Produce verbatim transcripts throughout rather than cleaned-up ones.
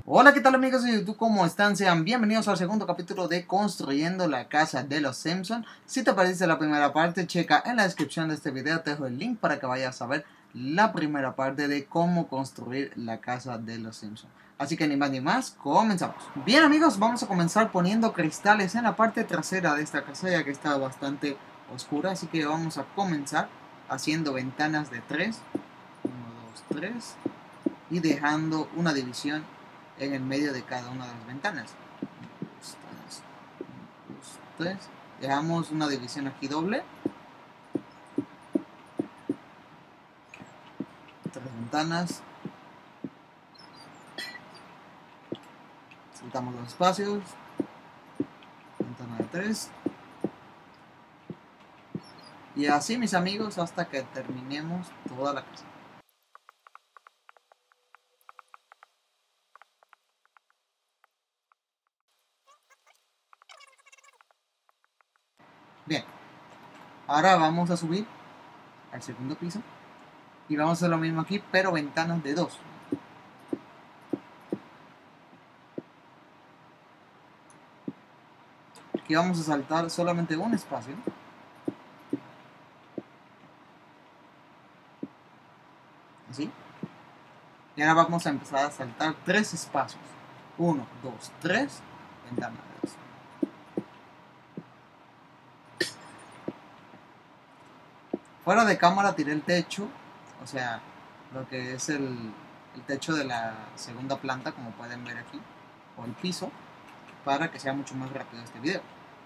Hola, ¿qué tal amigos de YouTube? ¿Cómo están? Sean bienvenidos al segundo capítulo de Construyendo la Casa de los Simpsons. Si te perdiste la primera parte, checa en la descripción de este video, te dejo el link para que vayas a ver la primera parte de cómo construir la casa de los Simpsons. Así que ni más ni más, comenzamos. Bien amigos, vamos a comenzar poniendo cristales en la parte trasera de esta casa, ya que está bastante oscura. Así que vamos a comenzar haciendo ventanas de tres, uno, dos, tres, y dejando una división en el medio de cada una de las ventanas. Entonces, dejamos una división aquí doble, tres ventanas, saltamos los espacios, ventana de tres, y así mis amigos hasta que terminemos toda la casa. Bien, ahora vamos a subir al segundo piso y vamos a hacer lo mismo aquí, pero ventanas de dos. Aquí vamos a saltar solamente un espacio. Así. Y ahora vamos a empezar a saltar tres espacios. uno, dos, tres, ventana de dos. Fuera de cámara tiré el techo, o sea, lo que es el, el techo de la segunda planta, como pueden ver aquí, o el piso, para que sea mucho más rápido este video.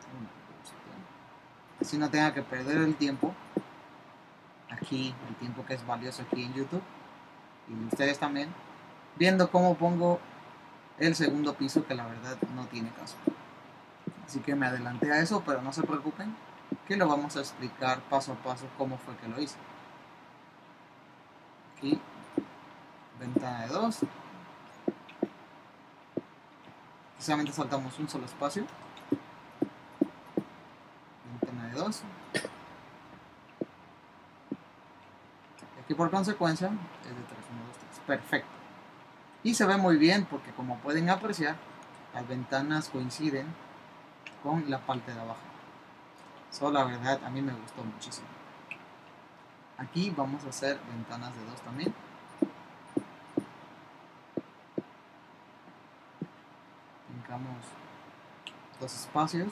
Así no tenga que perder el tiempo, aquí, el tiempo que es valioso aquí en YouTube, y ustedes también, viendo cómo pongo el segundo piso, que la verdad no tiene caso. Así que me adelanté a eso, pero no se preocupen, que lo vamos a explicar paso a paso cómo fue que lo hice. Aquí, ventana de dos. Precisamente saltamos un solo espacio. Ventana de dos. Y aquí por consecuencia es de tres, uno, dos, tres. Perfecto. Y se ve muy bien porque como pueden apreciar, las ventanas coinciden con la parte de abajo. Eso la verdad a mí me gustó muchísimo. Aquí vamos a hacer ventanas de dos también. Brincamos dos espacios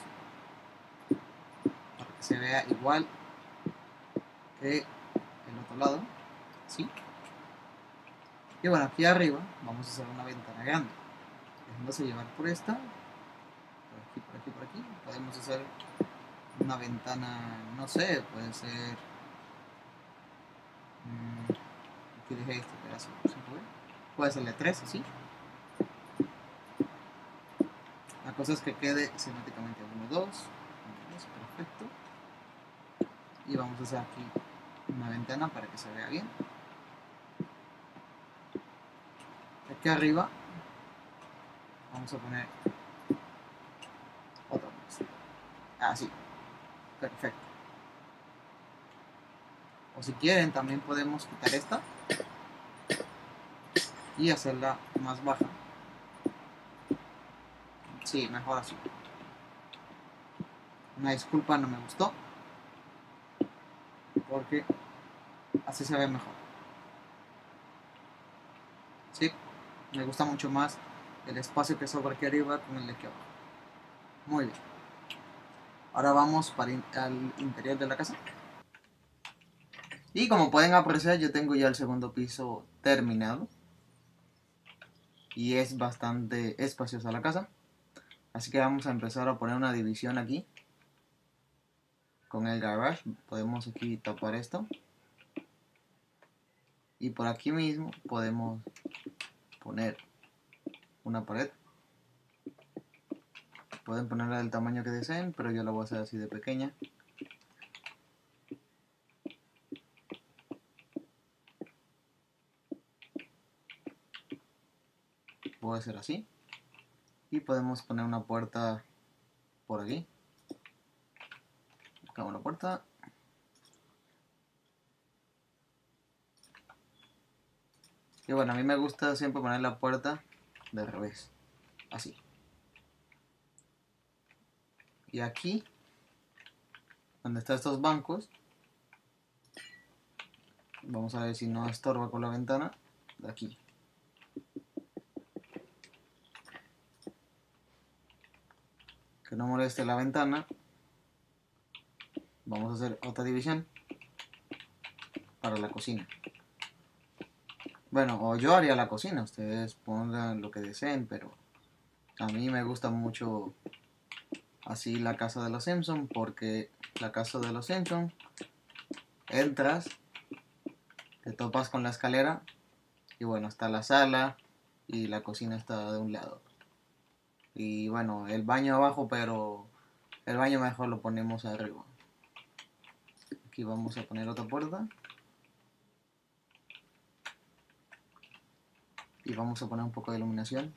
para que se vea igual que el otro lado. ¿Sí? Y bueno, aquí arriba vamos a hacer una ventana grande, dejándose llevar por esta, por aquí, por aquí, por aquí. Podemos hacer una ventana, no sé, puede ser, mmm, aquí dejé este pedazo, puede ser de tres, así. La cosa es que quede simétricamente uno, dos, perfecto. Y vamos a hacer aquí una ventana para que se vea bien. Aquí arriba vamos a poner otra vez. Así, perfecto. O si quieren también podemos quitar esta y hacerla más baja. Sí, mejor así. Una disculpa, no me gustó, porque así se ve mejor. Sí, me gusta mucho más el espacio que sobra aquí arriba con el de aquí abajo. Muy bien. Ahora vamos para in al interior de la casa. Y como pueden apreciar, yo tengo ya el segundo piso terminado. Y es bastante espaciosa la casa. Así que vamos a empezar a poner una división aquí. Con el garage podemos aquí tapar esto. Y por aquí mismo podemos poner una pared. Pueden ponerla del tamaño que deseen, pero yo la voy a hacer así de pequeña. Voy a hacer así. Y podemos poner una puerta por aquí. Buscamos la puerta. Y bueno, a mí me gusta siempre poner la puerta de revés, así. Y aquí, donde están estos bancos, vamos a ver si no estorba con la ventana, de aquí. Que no moleste la ventana. Vamos a hacer otra división para la cocina. Bueno, o yo haría la cocina, ustedes pongan lo que deseen, pero a mí me gusta mucho así la casa de los Simpson, porque la casa de los Simpson, entras, te topas con la escalera y bueno, está la sala y la cocina está de un lado. Y bueno, el baño abajo, pero el baño mejor lo ponemos arriba. Aquí vamos a poner otra puerta. Y vamos a poner un poco de iluminación.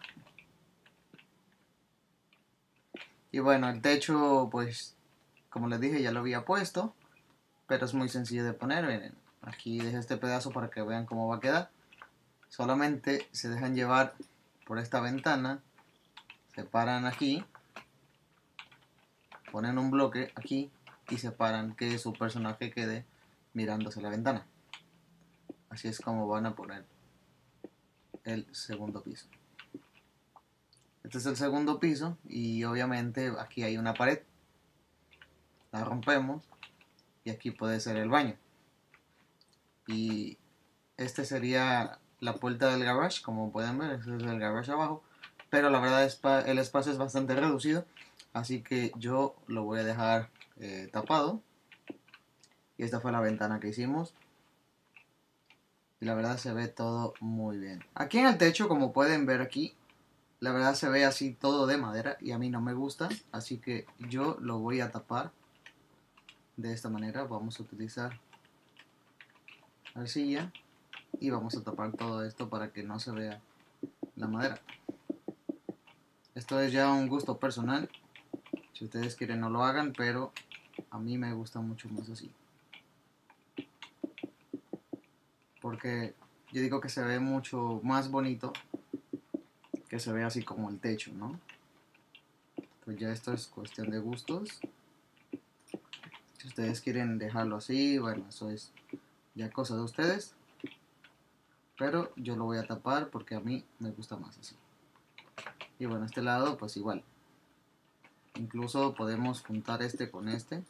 Y bueno, el techo, pues, como les dije, ya lo había puesto. Pero es muy sencillo de poner. Miren, aquí dejé este pedazo para que vean cómo va a quedar. Solamente se dejan llevar por esta ventana. Se paran aquí. Ponen un bloque aquí. Y separan que su personaje quede mirándose la ventana. Así es como van a poner el segundo piso. Este es el segundo piso y obviamente aquí hay una pared. La rompemos y aquí puede ser el baño. Y este sería la puerta del garage, como pueden ver, este es el garage abajo. Pero la verdad es que el espacio es bastante reducido, así que yo lo voy a dejar eh, tapado. Y esta fue la ventana que hicimos. Y la verdad se ve todo muy bien. Aquí en el techo, como pueden ver aquí, la verdad se ve así todo de madera y a mí no me gusta, así que yo lo voy a tapar de esta manera. Vamos a utilizar arcilla y vamos a tapar todo esto para que no se vea la madera. Esto es ya un gusto personal, si ustedes quieren no lo hagan, pero a mí me gusta mucho más así, porque yo digo que se ve mucho más bonito que se ve así como el techo, ¿no? Pues ya esto es cuestión de gustos. Si ustedes quieren dejarlo así, bueno, eso es ya cosa de ustedes. Pero yo lo voy a tapar porque a mí me gusta más así. Y bueno, este lado pues igual. Incluso podemos juntar este con este.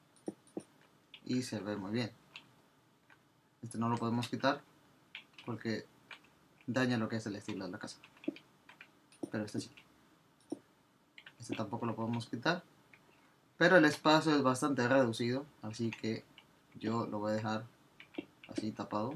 Y se ve muy bien. Este no lo podemos quitar porque daña lo que es el estilo de la casa. Pero este sí. Este tampoco lo podemos quitar. Pero el espacio es bastante reducido. Así que yo lo voy a dejar así tapado.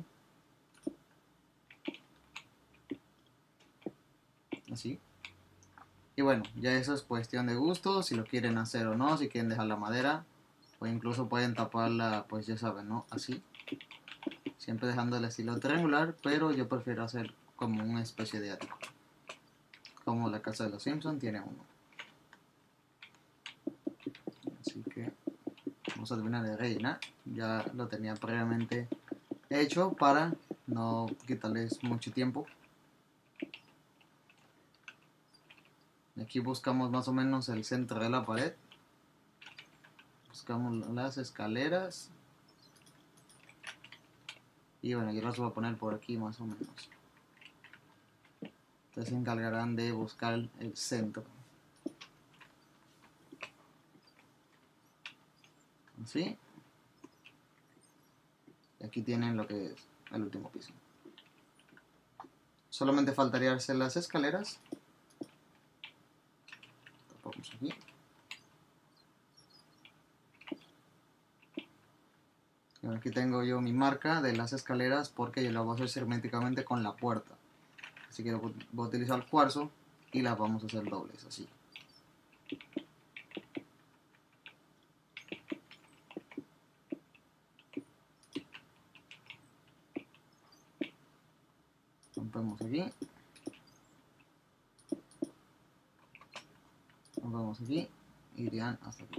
Así. Y bueno, ya eso es cuestión de gusto. Si lo quieren hacer o no. Si quieren dejar la madera. O incluso pueden taparla, pues ya saben, ¿no? Así. Siempre dejando el estilo triangular. Pero yo prefiero hacer como una especie de ático. Como la casa de los Simpsons tiene uno. Así que vamos a terminar de rellenar. Ya lo tenía previamente hecho para no quitarles mucho tiempo. Aquí buscamos más o menos el centro de la pared. Buscamos las escaleras. Y bueno, yo las voy a poner por aquí más o menos. Ustedes se encargarán de buscar el centro. Así. Y aquí tienen lo que es el último piso. Solamente faltaría hacer las escaleras. Tapamos aquí. Y aquí tengo yo mi marca de las escaleras porque yo la voy a hacer herméticamente con la puerta. Así que voy a utilizar cuarzo y las vamos a hacer dobles, así. Rompemos aquí. Rompemos aquí. Y irían hasta aquí.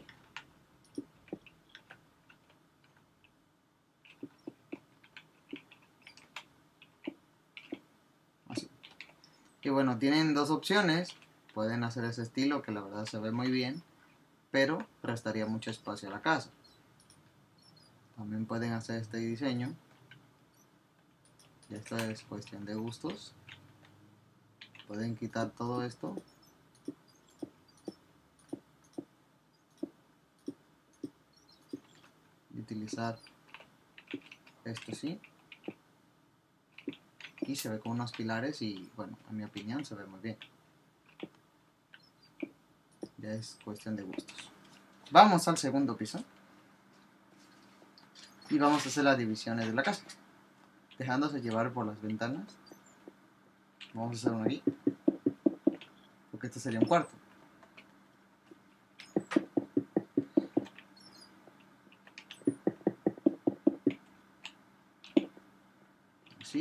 Así. Y bueno, tienen dos opciones. Pueden hacer ese estilo que la verdad se ve muy bien, pero restaría mucho espacio a la casa. También pueden hacer este diseño. Y esta es cuestión de gustos. Pueden quitar todo esto. Y utilizar esto así. Y se ve con unos pilares y bueno, en mi opinión se ve muy bien. Ya es cuestión de gustos. Vamos al segundo piso. Y vamos a hacer las divisiones de la casa. Dejándose llevar por las ventanas. Vamos a hacer uno aquí. Porque este sería un cuarto. Así.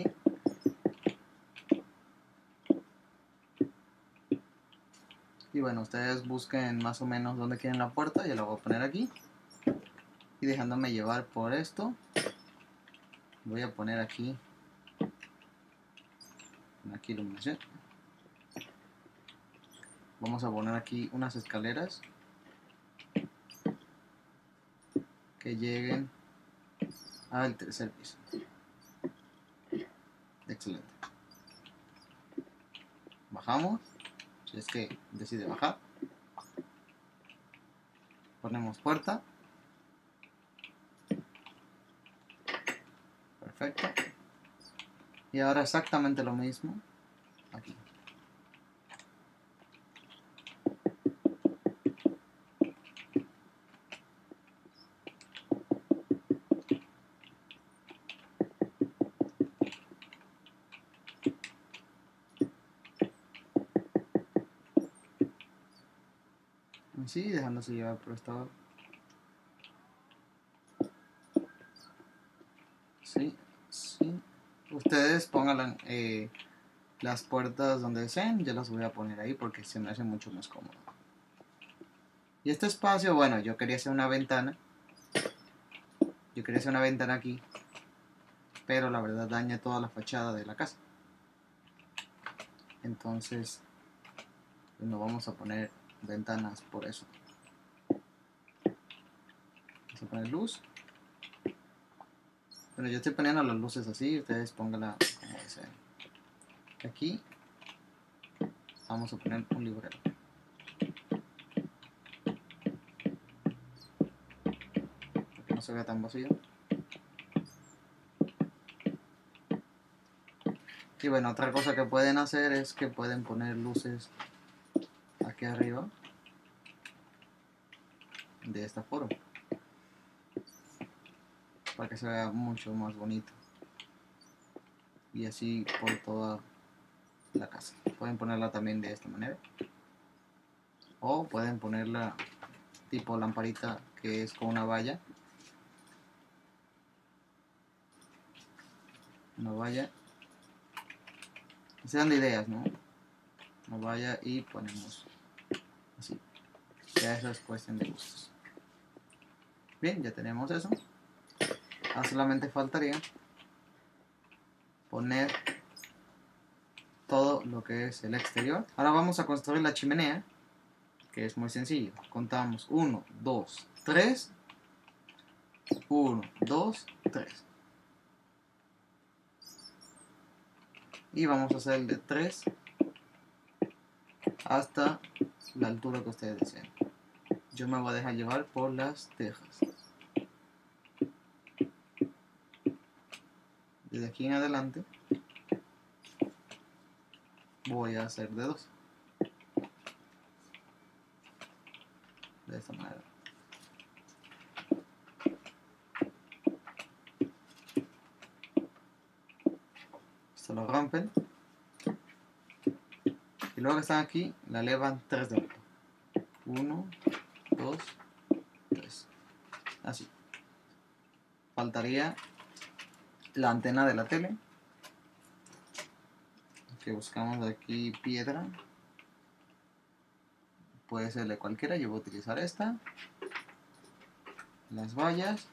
Y bueno, ustedes busquen más o menos dónde quieren la puerta. Yo la voy a poner aquí. Y dejándome llevar por esto, voy a poner aquí aquí iluminación. Vamos a poner aquí unas escaleras que lleguen al tercer piso. Excelente. Bajamos, si es que decide bajar. Ponemos puerta. Perfecto. Y ahora exactamente lo mismo aquí. Así, dejándose llevar por esta hora. Sí, sí. Ustedes pongan eh, las puertas donde deseen. Yo las voy a poner ahí porque se me hace mucho más cómodo. Y este espacio, bueno, yo quería hacer una ventana. Yo quería hacer una ventana aquí. Pero la verdad daña toda la fachada de la casa. Entonces, pues no vamos a poner ventanas por eso. Vamos a poner luz. Bueno, yo estoy poniendo las luces así, ustedes pónganla como deseen. Aquí vamos a poner un librero. Para que no se vea tan vacío. Y bueno, otra cosa que pueden hacer es que pueden poner luces aquí arriba. De esta forma. Para que se vea mucho más bonito. Y así por toda la casa. Pueden ponerla también de esta manera. O pueden ponerla tipo lamparita que es con una valla. Una valla. Se dan de ideas, ¿no? Una valla y ponemos así. Ya eso es cuestión de gustos. Bien, ya tenemos eso. Ahora solamente faltaría poner todo lo que es el exterior. Ahora vamos a construir la chimenea, que es muy sencillo. Contamos uno, dos, tres. uno, dos, tres. Y vamos a hacer el de tres hasta la altura que ustedes deseen. Yo me voy a dejar llevar por las tejas. Desde aquí en adelante voy a hacer de dos. De esta manera. Esto lo rompen. Y luego que están aquí, la elevan tres de alto. uno, dos, tres. Así. Faltaría la antena de la tele. Que buscamos aquí piedra. Puede ser de cualquiera, yo voy a utilizar esta. Las vallas.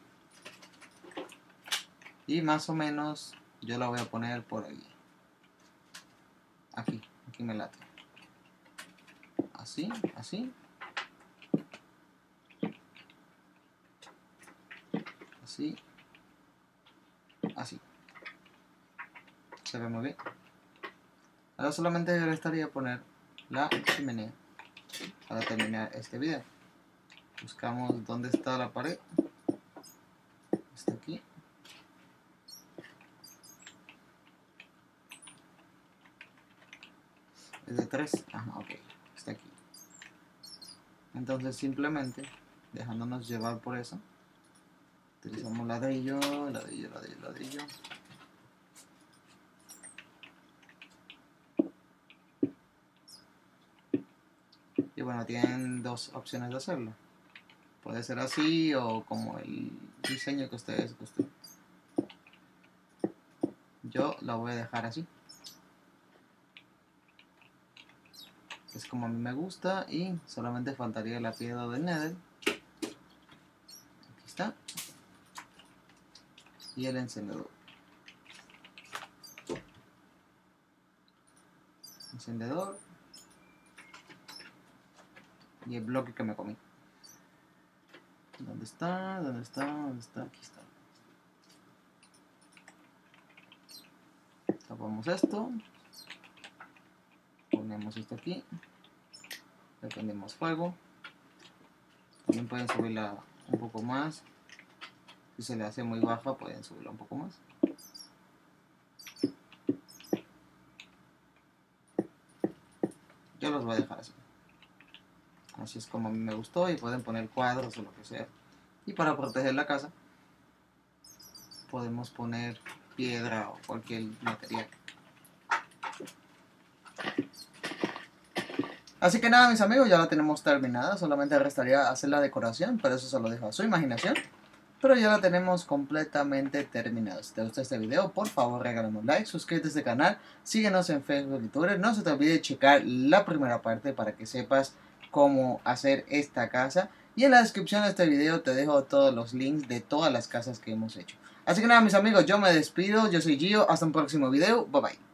Y más o menos yo la voy a poner por aquí. Aquí, Aquí me late. Así, así. Así. Así. Se ve muy bien. Ahora solamente me restaría poner la chimenea para terminar este video. Buscamos dónde está la pared. Está aquí. Es de tres. Ajá, ok. Está aquí. Entonces simplemente, dejándonos llevar por eso, utilizamos ladrillo, ladrillo, ladrillo, ladrillo. Y bueno, tienen dos opciones de hacerlo. Puede ser así o como el diseño que ustedes gusten. Yo la voy a dejar así. Es como a mí me gusta y solamente faltaría la piedra del Nether. Aquí está. Y el encendedor. Encendedor. Y el bloque que me comí. ¿Dónde está? ¿Dónde está? ¿Dónde está? Aquí está. Tapamos esto. Ponemos esto aquí. Le prendemos fuego. También pueden subirla un poco más. Si se le hace muy baja, pueden subirla un poco más. Yo los voy a dejar así. Así es como a mí me gustó, y pueden poner cuadros o lo que sea. Y para proteger la casa podemos poner piedra o cualquier material. Así que nada, mis amigos, ya la tenemos terminada. Solamente restaría hacer la decoración, pero eso se lo dejo a su imaginación. Pero ya la tenemos completamente terminada. Si te gustó este video, por favor regálame un like, suscríbete a este canal, síguenos en Facebook y Twitter. No se te olvide checar la primera parte para que sepas cómo hacer esta casa. Y en la descripción de este video te dejo todos los links de todas las casas que hemos hecho. Así que nada, mis amigos, yo me despido. Yo soy Gio. Hasta un próximo video. Bye bye.